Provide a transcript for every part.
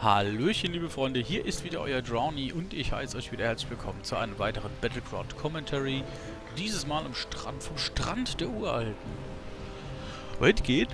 Hallöchen, liebe Freunde, hier ist wieder euer Drowny und ich heiße euch wieder herzlich willkommen zu einem weiteren Battleground Commentary. Dieses Mal am Strand, vom Strand der Uralten. Heute geht?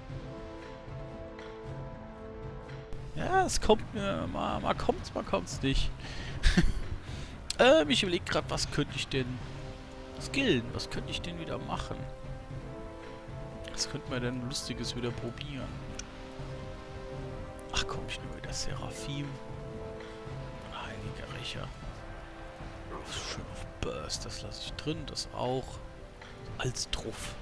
Ja, es kommt mir, mal kommt's nicht. Ich überlege gerade, was könnte ich denn skillen? Was könnte ich denn wieder machen? Was könnte man denn Lustiges wieder probieren? Ach komm, ich nehme wieder Seraphim. Heiliger Rächer. Schön auf Burst, das lasse ich drin, das auch. Als Truff.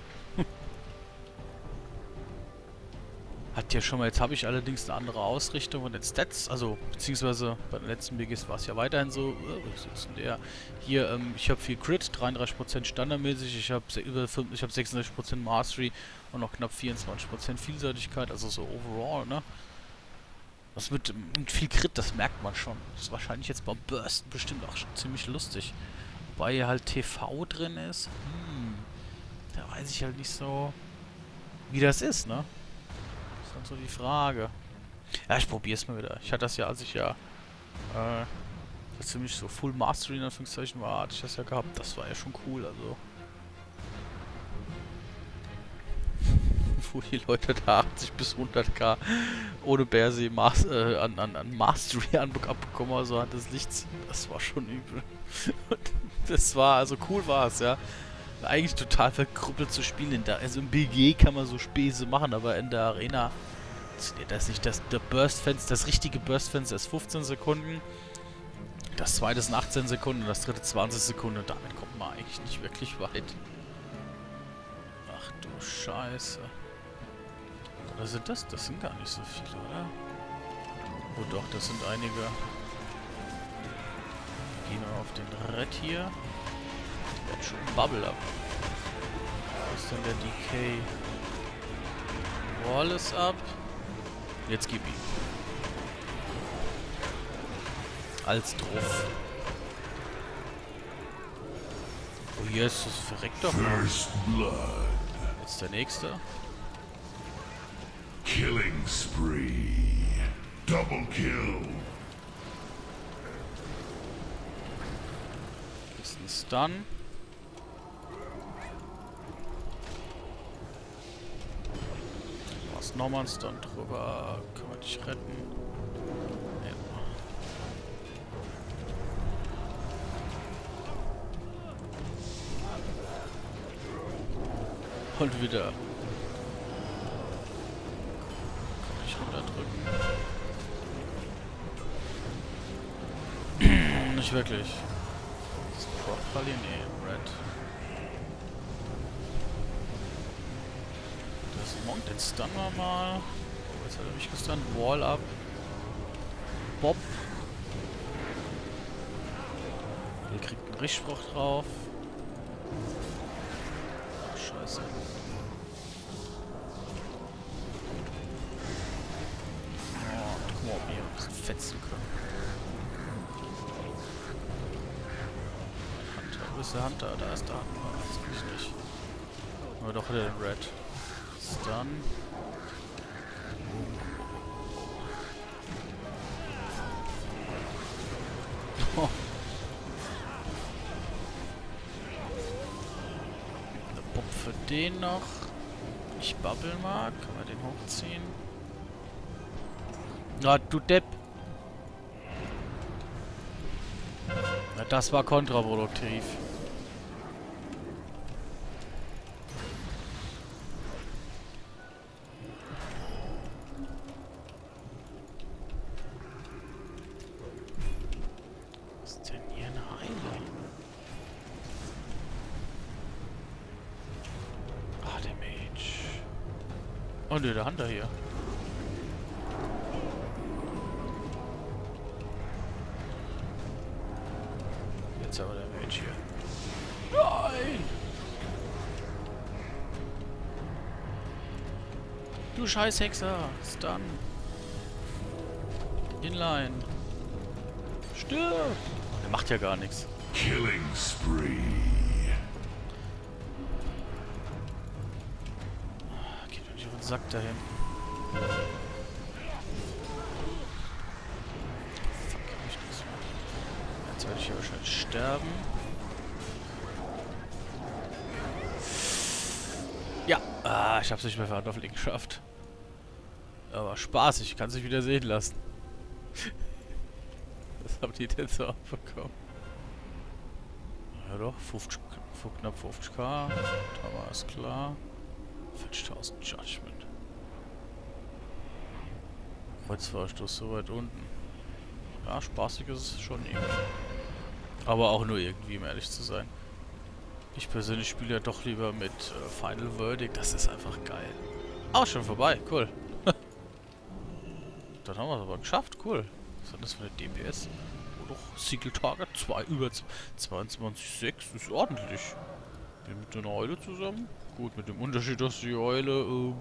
Hat ja schon mal, jetzt habe ich allerdings eine andere Ausrichtung von den Stats, also beziehungsweise bei den letzten BGs war es ja weiterhin so, wo sitzt denn der? Hier, ich habe viel Crit, 33% standardmäßig, ich habe 36% Mastery und noch knapp 24% Vielseitigkeit, also so overall, ne? Was mit viel Crit, das merkt man schon. Das ist wahrscheinlich jetzt beim Bursten bestimmt auch schon ziemlich lustig. Wobei hier halt TV drin ist. Da weiß ich halt nicht so, wie das ist, ne? Das ist dann so die Frage. Ja, ich probier's mal wieder. Ich hatte das ja, als ich ja ziemlich so Full Mastery in Anführungszeichen war, hatte ich das ja gehabt. Das war ja schon cool, also. Wo die Leute da 80 bis 100k ohne Berse an Mastery abbekommen, also hat das nichts. Das war schon übel. Das war, also cool war es, ja. Eigentlich total verkrüppelt zu spielen. Also im BG kann man so Späße machen, aber in der Arena das nicht. Der Burst-Fenster, das richtige Burst-Fenster ist 15 Sekunden. Das zweite ist 18 Sekunden und das dritte 20 Sekunden. Damit kommt man eigentlich nicht wirklich weit. Ach du Scheiße. Oder sind das? Das sind gar nicht so viele, oder? Oh doch, das sind einige. Gehen wir auf den Red hier. Der hat schon Bubble ab. Wo ist denn der DK? Wall ist ab. Jetzt gib ihn. Als Truff. Oh, hier ist das verreckt doch mal. Jetzt der nächste. Killing spree. Double kill. Ist ein Stun. Was nochmal ein Stun drüber. Können wir dich retten? Ja. Und wieder. Nicht wirklich. Das ist Properly? Nee, Red. Das Monk, den stunnen wir mal. Oh, jetzt hat er mich gestunt. Wall up. Bob. Der kriegt einen Richtspruch drauf. Ach, scheiße. Oh, guck mal, ob wir hier ein bisschen fetzen können. Wo ist der Hunter? Da ist der Hunter. Das kann ich nicht. Aber doch wieder den Red. Stun. Oh. Der Bob für den noch. Ich bubble mal. Kann man den hochziehen? Na, du Depp. Na, das war kontraproduktiv. Oh ne, der Hunter hier. Jetzt aber der Mage hier. Nein! Du scheiß Hexer! Stun! Inline! Stirb! Der macht ja gar nichts. Killing spree. Geht mir nicht auf den Sack dahin. Jetzt werde ich hier wahrscheinlich sterben. Ja, ich habe es nicht mehr für Fliegen geschafft. Aber spaßig, kann sich wieder sehen lassen. Was haben die denn so abbekommen? Ja doch, 50, knapp 50k. Da war es klar. 40.000 Judgment. Kreuzfahrstoß so weit unten. Ja, spaßig ist es schon irgendwie. Aber auch nur irgendwie, um ehrlich zu sein. Ich persönlich spiele ja doch lieber mit Final Verdict. Das ist einfach geil. Auch schon vorbei, cool. Dann haben wir es aber geschafft, cool. Was hat das für eine DPS? Oh doch, Single Target, über 22,6, ist ordentlich. Bin mit einer Eule zusammen. Gut, mit dem Unterschied, dass die Eule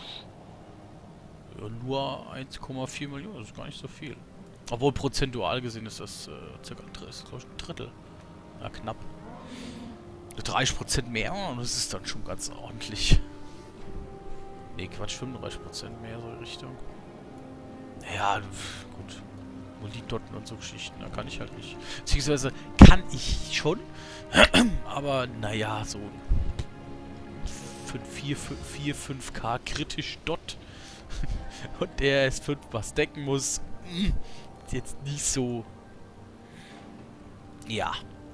ja, nur 1,4 Millionen, das ist gar nicht so viel. Obwohl prozentual gesehen ist das circa ein Drittel. Ja, knapp. 30% mehr und das ist dann schon ganz ordentlich. Ne, Quatsch, 35% mehr so in Richtung. Ja, gut. Molitotten und so Geschichten, da kann ich halt nicht. Beziehungsweise kann ich schon, aber naja, so 4-5k kritisch Dot und der S5 was decken muss, ist jetzt nicht so. Ja.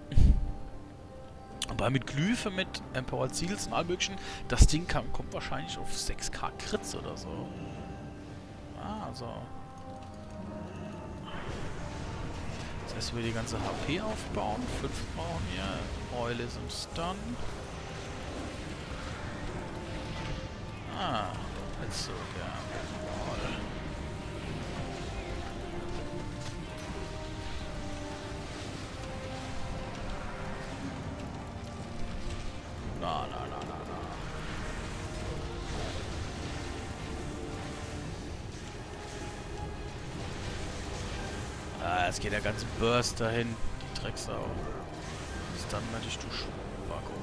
Aber mit Glyphe, mit Empowered Seals und allem möglichen, das Ding kommt wahrscheinlich auf 6k Crits oder so. Ah, also. Jetzt erstmal die ganze HP aufbauen. 5 brauchen wir. Eule ist im Stun. Ah, jetzt so der Eule. Na. Ah, jetzt geht der ganze Burst dahin. Die Drecksau. Dann werde ich du Schwacko.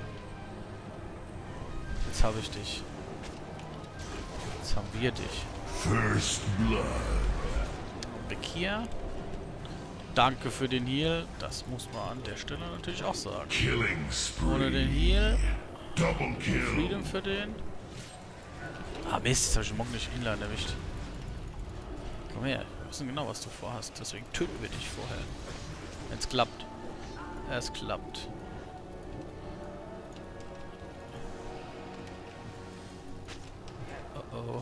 Jetzt habe ich dich. Jetzt haben wir dich. First blood. Weg hier. Danke für den Heal. Das muss man an der Stelle natürlich auch sagen. Killing spree. Ohne den Heal. Double kill. Freedom für den. Ah Mist, jetzt habe ich den Monk nicht inline erwischt. Komm her, wir wissen genau, was du vorhast. Deswegen töten wir dich vorher. Wenn es klappt. Es klappt. Oh.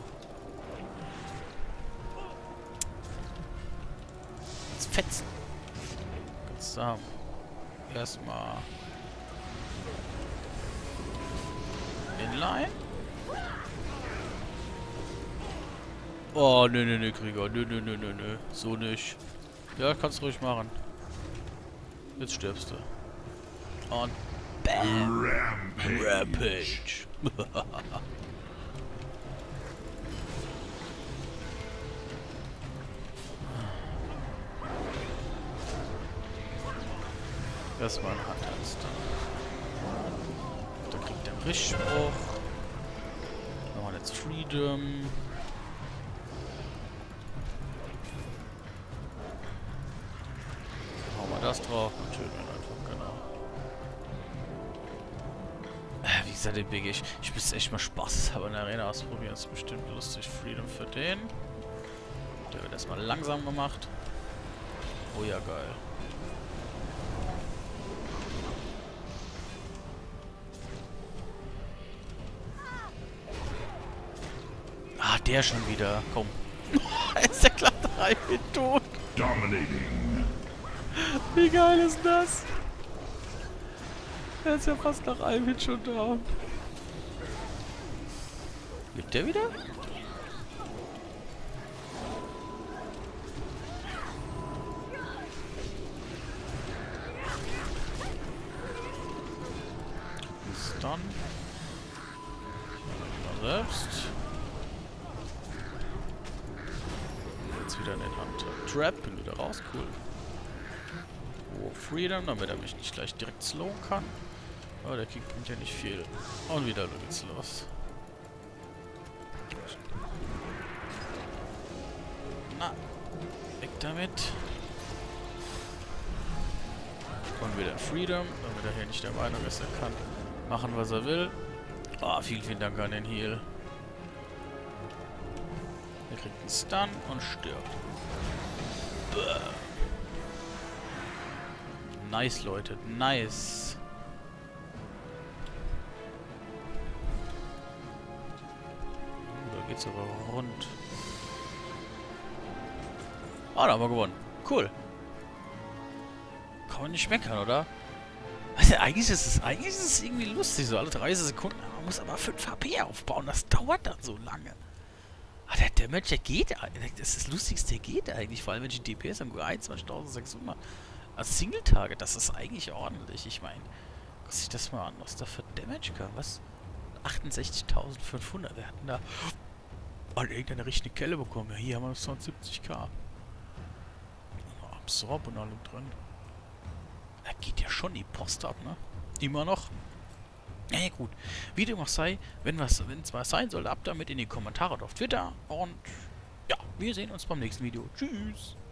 Jetzt fetzen. Ganz zusammen. Erstmal. Inline. Oh, nö, Krieger. Nö. So nicht. Ja, kannst du ruhig machen. Jetzt stirbst du. Und BAM! Rampage! Erstmal ein Handtanz. Da kriegt der einen Richtspruch. Machen wir jetzt Freedom. Hauen wir das drauf und töten ihn einfach, genau. Wie gesagt, den BG, ich müsste echt mal Spaß haben in der Arena ausprobieren. Das ist bestimmt lustig. Freedom für den. Der wird erstmal langsam gemacht. Oh ja, geil. Ah, der schon wieder. Komm. Ist der klar 3 tot. Dominating. Wie geil ist das? Er ist ja fast nach einem Hit schon down. Lebt der wieder? Stun. Selbst. Jetzt wieder in den Hand. Trap, bin wieder raus, cool. Oh, Freedom, damit er mich nicht gleich direkt slowen kann. Aber der Kick bringt ja nicht viel. Und wieder geht's los. Na, weg damit. Und wieder Freedom, damit er hier nicht der Meinung ist, er kann machen, was er will. Oh, vielen, vielen Dank an den Heal. Er kriegt einen Stun und stirbt. Nice, Leute. Nice. Da geht's aber rund. Ah, da haben wir gewonnen. Cool. Kann man nicht meckern, oder? Also eigentlich ist es irgendwie lustig, so alle 30 Sekunden. Man muss aber 5 HP aufbauen. Das dauert dann so lange. Ah, der Damage, der geht. Das ist das Lustigste, der geht eigentlich. Vor allem, wenn ich die DPS haben, 21.600. Als Single-Target, das ist eigentlich ordentlich. Ich meine, guck sich das mal an, was da für Damage kam. Was? 68.500. Wir hatten da an irgendeine richtige Kelle bekommen. Ja, hier haben wir 270k. Absorb und allem drin. Da geht ja schon die Post ab, ne? Immer noch. Ja, gut. Wie dem auch sei, wenn es was sein soll, ab damit in die Kommentare auf Twitter. Und ja, wir sehen uns beim nächsten Video. Tschüss.